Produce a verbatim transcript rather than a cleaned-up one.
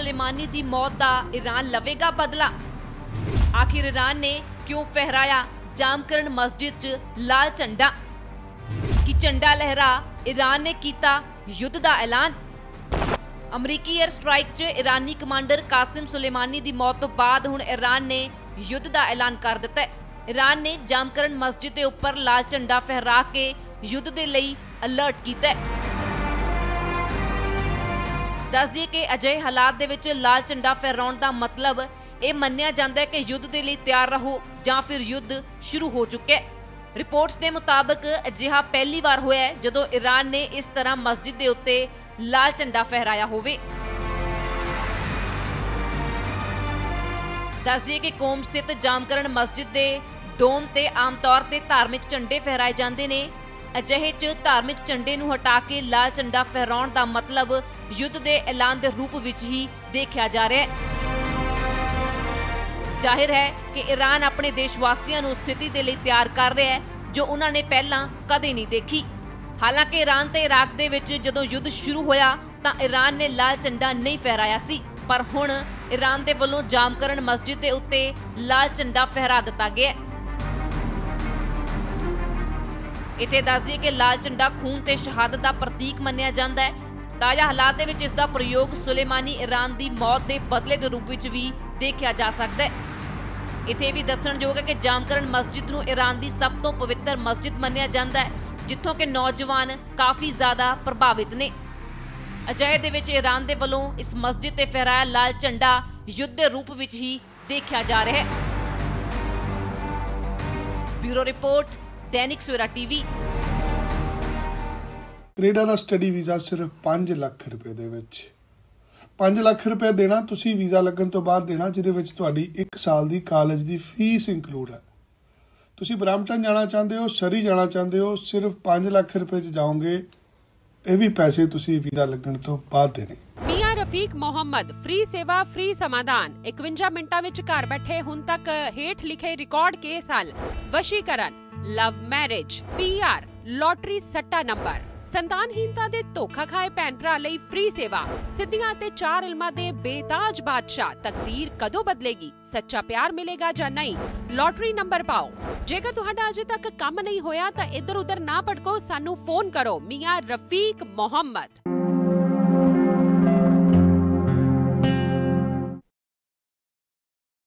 सुलेमानी की मौत का ईरान लवेगा बदला। आखिर ईरान ने क्यों फहराया जामकरण मस्जिद च लाल झंडा? कि झंडा लहरा ईरान ने किया युद्ध का ऐलान। अमरीकी एयर स्ट्राइक च ईरानी कमांडर कासिम सुलेमानी की मौत तो बाद हुण ईरान ने युद्ध का ऐलान कर दिता है। ईरान ने जामकरण मस्जिद के उपर लाल झंडा फहरा के युद्ध के लिए अलर्ट किया है। दस दिए कि अजिहे हालात दे विच लाल झंडा फहराउण का मतलब ये मन्निया जाता है कि युद्ध के लिए तैयार रहो जां फिर युद्ध शुरू हो चुका है। रिपोर्ट्स के मुताबिक अजिहा पहली बार होया है जदों ईरान ने इस तरह मस्जिद के उत्ते लाल झंडा फहराया होवे। दस दिए कि कौम स्थित जामकरण मस्जिद के डोम ते आम तौर ते धार्मिक झंडे फहराए जाते हैं। अजिहे च धार्मिक झंडे नूं हटा के लाल झंडा फहराउण का मतलब युद्ध के ऐलान के रूप विच ही देखा जा रहा है। जाहिर है कि ईरान अपने देशवासियों नूं स्थिति के लिए तैयार कर रहा है जो उन्होंने पहला कदे नहीं देखी। हालांकि ईरान ते इराक दे विच जदों युद्ध शुरू होया तां ईरान ने लाल झंडा नहीं फहराया सी, पर हुण ईरान दे वल्लों जामकरण मस्जिद के उत्ते लाल झंडा फहरा दिता गया। इत्थे दस दिए कि लाल झंडा खून ते शहादत का प्रतीक मन्निया जाता है। ताज़ा हालात दे विच इसका प्रयोग सुलेमानी ईरान की मौत के बदले के रूप में भी देखा जा सकता है। इत्थे भी दसणयोग है कि जामकरण मस्जिद नूं ईरान की सब तो पवित्र मस्जिद मन्निया जाता है, जिथों के नौजवान काफ़ी ज़्यादा प्रभावित ने। अजिहे दे विच ईरान दे वल्लों इस मस्जिद ते फहराया लाल झंडा युद्ध के रूप में ही देखा जा रहा है। Bureau report, Dainik Savera TV. Canada का स्टडी वीज़ा सिर्फ पाँच लाख रुपए दे विच पाँच लाख रुपए देना तुसी वीज़ा लगन तो बाद देना, जिहदे विच तुहाडी एक साल की कॉलेज की फीस इंकलूड है। तुसी ब्रैम्पटन जाना चाहते हो, सरी जाना चाहते हो, सिर्फ पाँच लाख रुपए च जाओगे। ये भी पैसे तुसी वीज़ा लगन तो बाद देने। मियां रफीक मोहम्मद, फ्री सेवा फ्री समाधान। इकवंजा मिनटां विच घर बैठे हुण तक हेठ लिखे रिकॉर्ड केस हल, वशीकरण, love marriage, P R, lottery सट्टा नंबर, संतानहीनता दे धोखा खाए भैन भरा लई फ्री सेवा, सिद्धियां ते चार इल्मां दे बेताज बादशाह। तकदीर कदों बदलेगी, सच्चा प्यार मिलेगा जां नहीं? लॉटरी नंबर पाओ। जेकर तुहाडा अजे तक काम नहीं होया तां इधर उधर ना भटको, सानू फोन करो। मियां रफीक मोहम्मद।